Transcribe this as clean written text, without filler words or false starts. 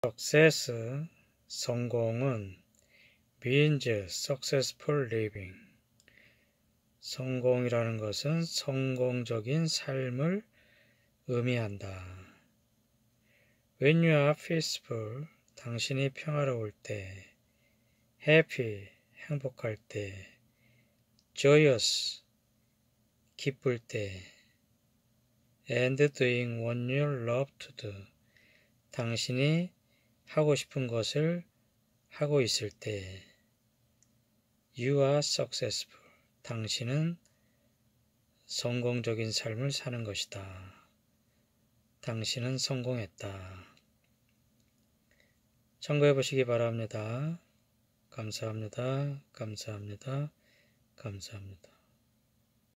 success, 성공은 means successful living. 성공이라는 것은 성공적인 삶을 의미한다. When you are peaceful, 당신이 평화로울 때, happy, 행복할 때, joyous, 기쁠 때, and doing what you love to do, 당신이 하고 싶은 것을 하고 있을 때, you are successful, 당신은 성공적인 삶을 사는 것이다. 당신은 성공했다. 참고해 보시기 바랍니다. 감사합니다. 감사합니다. 감사합니다.